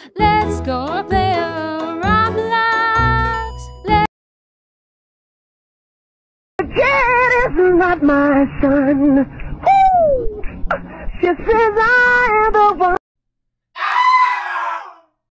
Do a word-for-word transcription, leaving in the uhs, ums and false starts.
Let's go play Roblox. Let's Kid is not my son. Woo! She says I am the one.